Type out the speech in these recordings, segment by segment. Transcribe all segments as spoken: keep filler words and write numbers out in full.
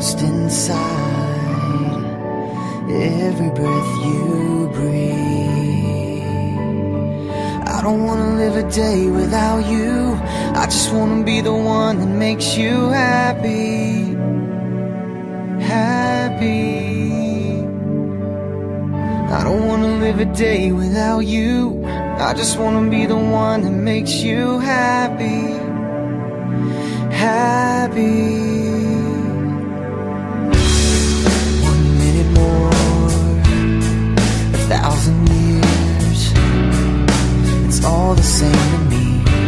lost inside every breath you breathe. I don't wanna live a day without you. I just wanna be the one that makes you happy. Happy. I don't wanna live a day without you. I just wanna be the one that makes you happy. Happy. One minute more, a thousand years, it's all the same to me.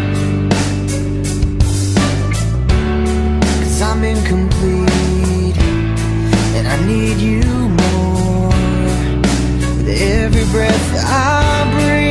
'Cause I'm incomplete and I need you more with every breath I breathe.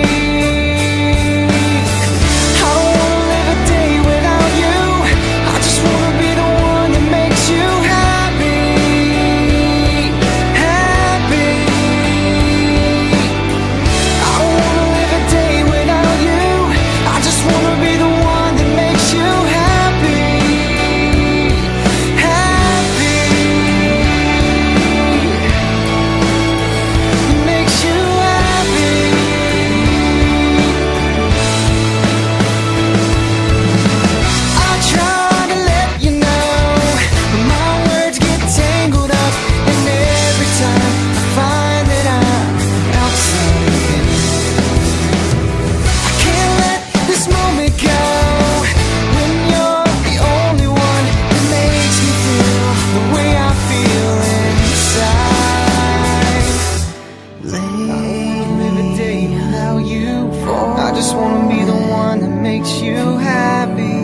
I just wanna be the one that makes you happy.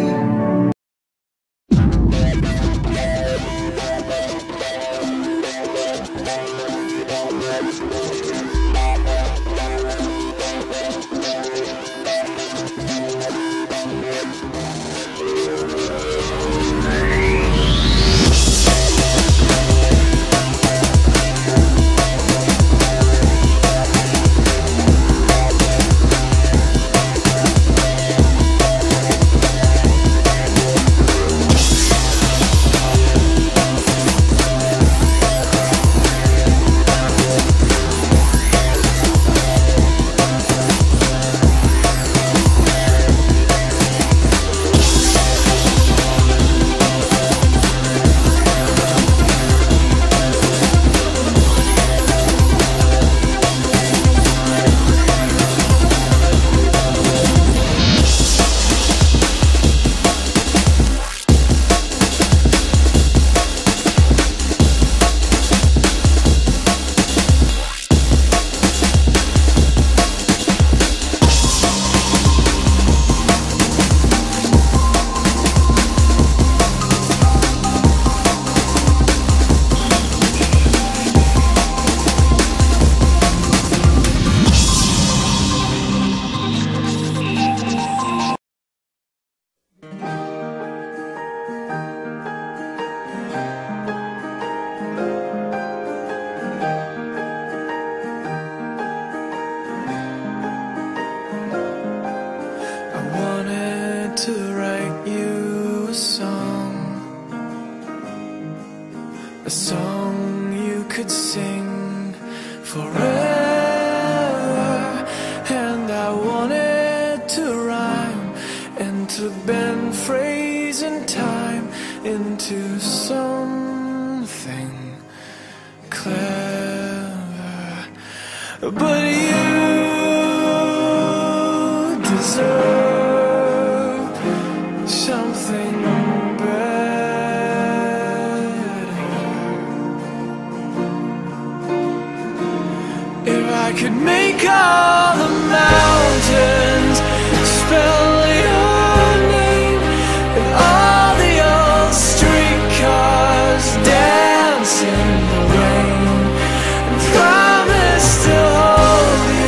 To write you a song, a song you could sing forever. And I wanted to rhyme and to bend phrase and time into something clever. But you deserve something better. If I could make all the mountains spell your name, and all the old streetcars dance in the rain, and promise to hold you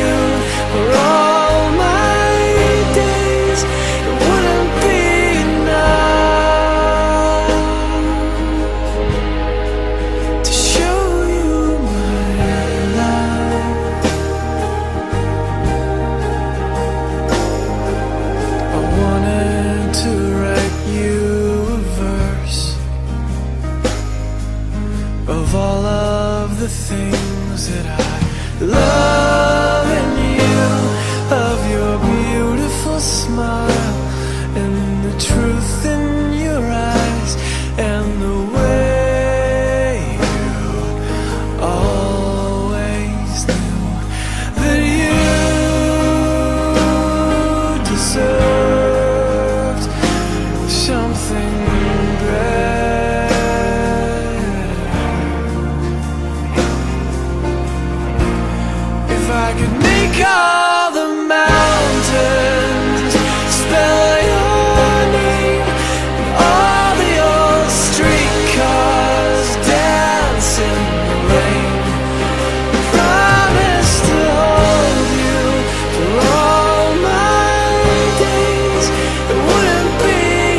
smile and the truth in your eyes and the way you always knew that you deserved something better. If I could make all the mountains spell your name and all the old streetcars dance in the rain, promise to hold you for all my days, it wouldn't be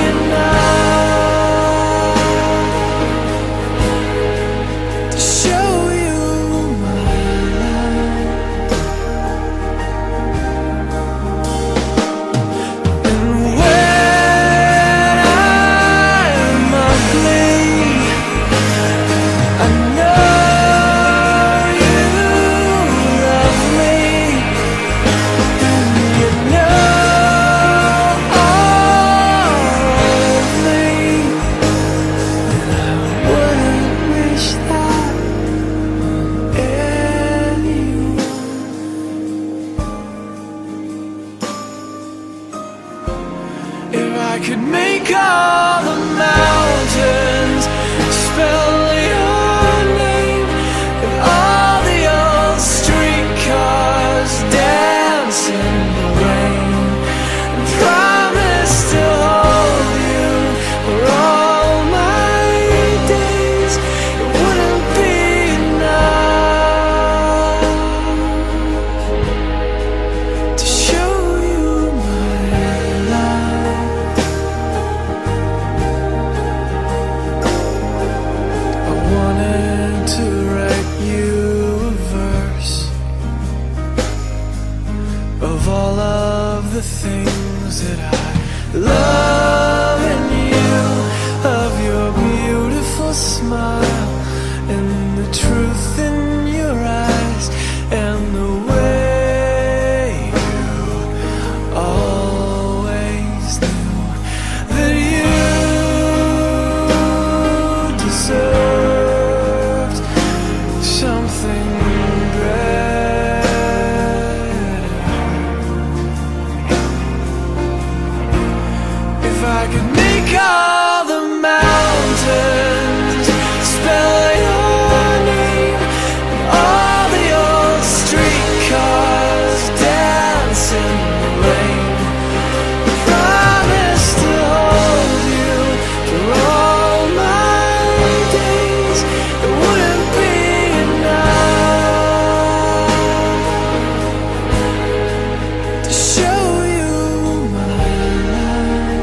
enough to show you my life. And when I'm ugly, I know you love me, and you know all of me, and I wouldn't wish that on anyone. If I could make all the mountains spell your name and all the old streetcars dance in the rain, and promise to hold you for all my days, it wouldn't be enough to show you my life. I wanted to write you a verse of all of the things that I love in you, of your beautiful smile and the truth in your eyes and the way you always knew that you deserved something better. If I could make all the mountains spell your name and all the old streetcars dance in the rain, promise to hold you for all my days, it wouldn't be enough to show you my life.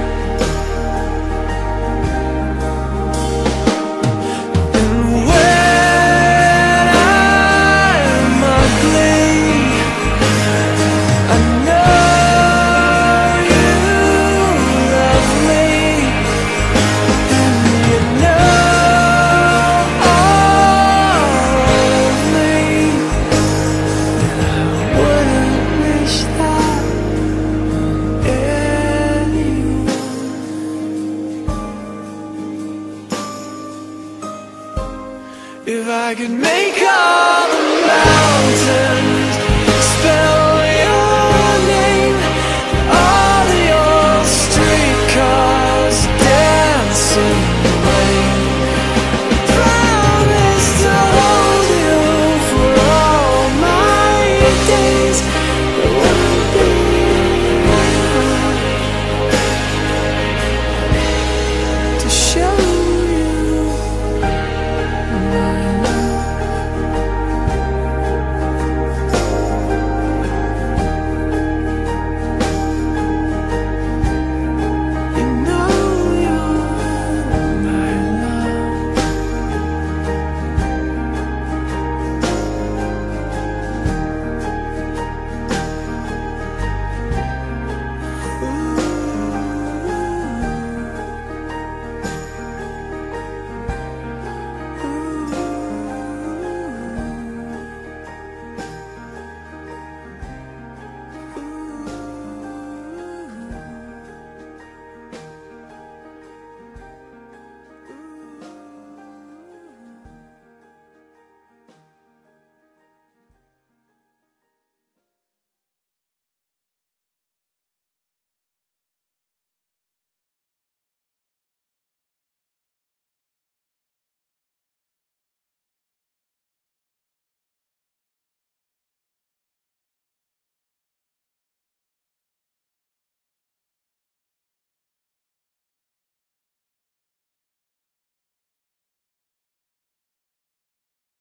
And when I'm ugly, I know you love me, and you know all of me, and I wouldn't wish that on anyone. If I could make